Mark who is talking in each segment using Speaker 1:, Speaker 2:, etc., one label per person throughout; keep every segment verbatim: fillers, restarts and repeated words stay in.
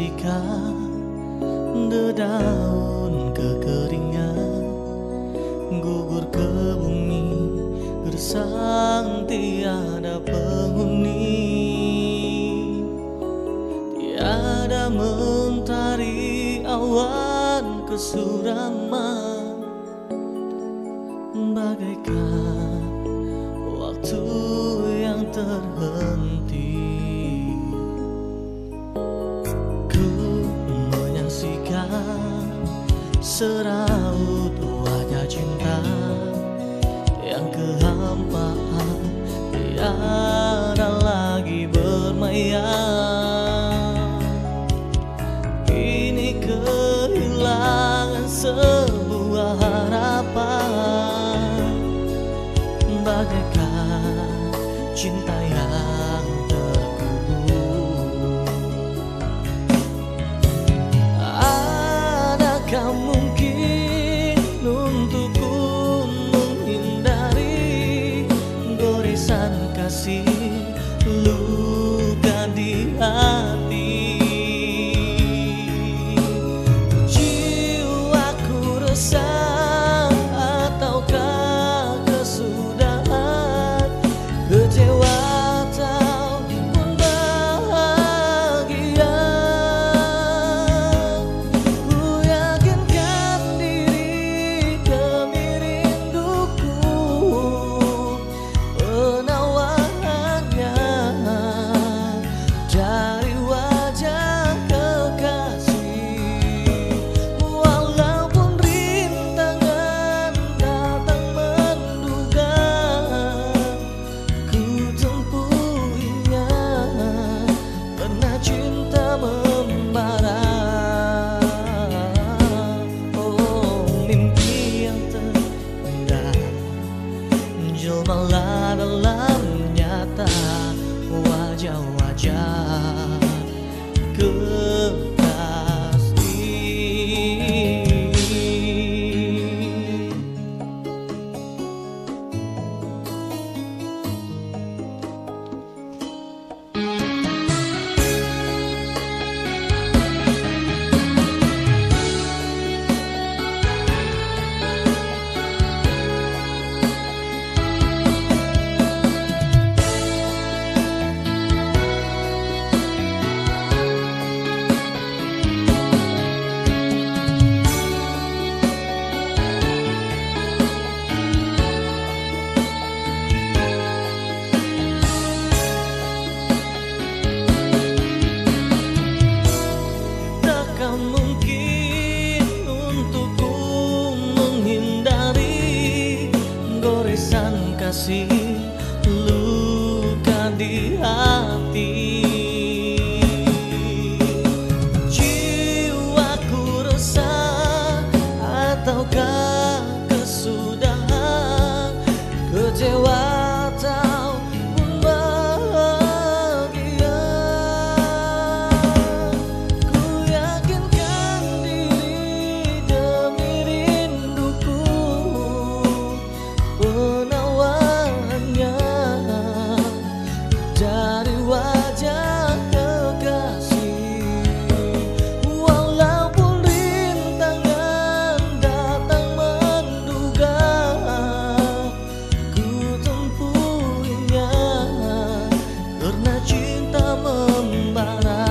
Speaker 1: menyaksikan dedaun kekeringan gugur ke bumi, gersang tiada penghuni, tiada mentari awan kesuraman, bagaikan waktu yang terhenti. Ku menyaksikan seraut wajah cinta yang kehampaan, tiada lagi bermayang. Kini kehilangan sebuah harapan, bagaikan cinta yang terkubur. Adakah mungkin untukku menghindari goresan kasih luka di hati? Jiwaku resah ataukah kesudahan, kecewa ataupun bahagia? Ku yakinkan diri demi rinduku, penawarannya dari wajah kekasih. Walaupun rintangan datang menduga, ku tempuhinya karena cinta membara. Oh, mimpi yang terindah jelmalah dalam nyata, wajah-wajah kekasih. Takkan mungkin untukku menghindari goresan kasih luka di hati. Jiwaku resah ataukah kesudahan, kecewa ataupun bahagia? Ku yakinkan diri demi rinduku, penawarannya dari wajah kekasih. Walaupun rintangan datang menduga, ku tempuhinya karena cinta membara.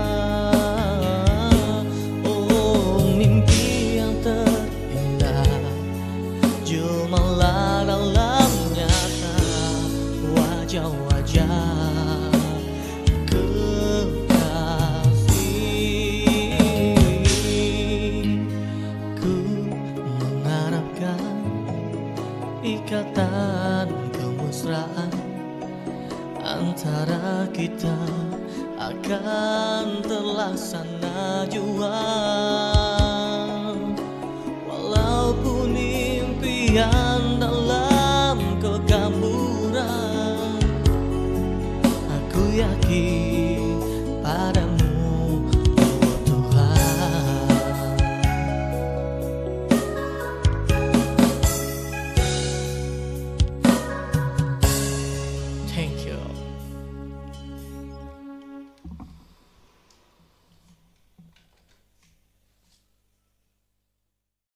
Speaker 1: Oh, mimpi yang terindah jelmalah dalam nyata, wajah-wajah kekasih. Ku mengharapkan ikatan kemesraan antara kita akan terlaksana jua, walaupun impian